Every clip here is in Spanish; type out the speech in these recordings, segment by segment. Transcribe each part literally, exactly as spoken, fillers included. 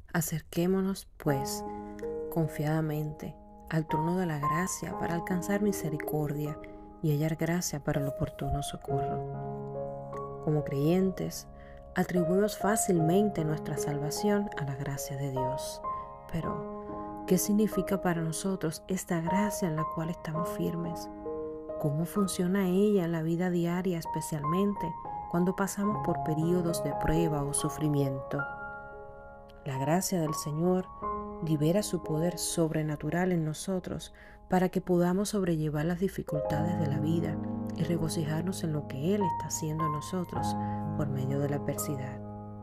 Acerquémonos, pues, confiadamente al trono de la gracia para alcanzar misericordia y hallar gracia para el oportuno socorro. Como creyentes, atribuimos fácilmente nuestra salvación a la gracia de Dios. Pero, ¿qué significa para nosotros esta gracia en la cual estamos firmes? ¿Cómo funciona ella en la vida diaria, especialmente cuando pasamos por periodos de prueba o sufrimiento? La gracia del Señor libera su poder sobrenatural en nosotros para que podamos sobrellevar las dificultades de la vida y regocijarnos en lo que Él está haciendo en nosotros por medio de la adversidad.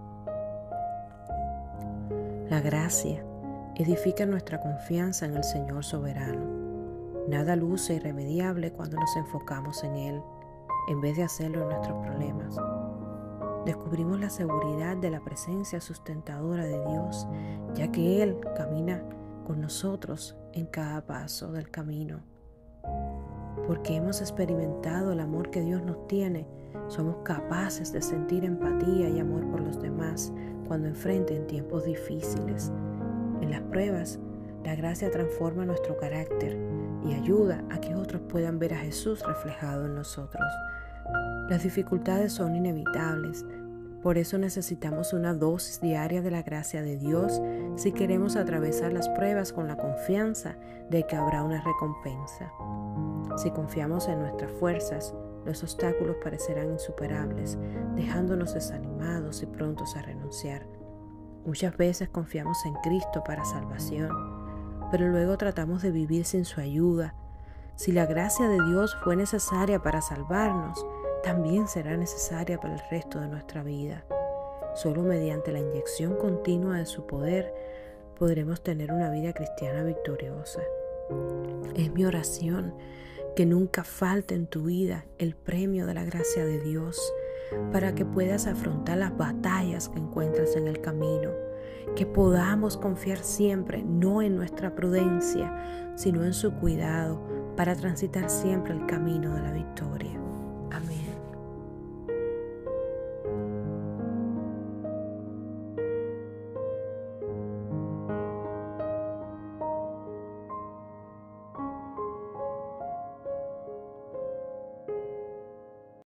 La gracia edifica nuestra confianza en el Señor soberano. Nada luce irremediable cuando nos enfocamos en Él, en vez de hacerlo en nuestros problemas. Descubrimos la seguridad de la presencia sustentadora de Dios, ya que Él camina con nosotros en cada paso del camino. Porque hemos experimentado el amor que Dios nos tiene, somos capaces de sentir empatía y amor por los demás cuando enfrenten tiempos difíciles. En las pruebas, la gracia transforma nuestro carácter y ayuda a que otros puedan ver a Jesús reflejado en nosotros. Las dificultades son inevitables, por eso necesitamos una dosis diaria de la gracia de Dios si queremos atravesar las pruebas con la confianza de que habrá una recompensa. Si confiamos en nuestras fuerzas, los obstáculos parecerán insuperables, dejándonos desanimados y prontos a renunciar. Muchas veces confiamos en Cristo para salvación, pero luego tratamos de vivir sin su ayuda. Si la gracia de Dios fue necesaria para salvarnos, también será necesaria para el resto de nuestra vida. Solo mediante la inyección continua de su poder podremos tener una vida cristiana victoriosa. Es mi oración que nunca falte en tu vida el premio de la gracia de Dios para que puedas afrontar las batallas que encuentras en el camino, que podamos confiar siempre no en nuestra prudencia, sino en su cuidado para transitar siempre el camino de la victoria.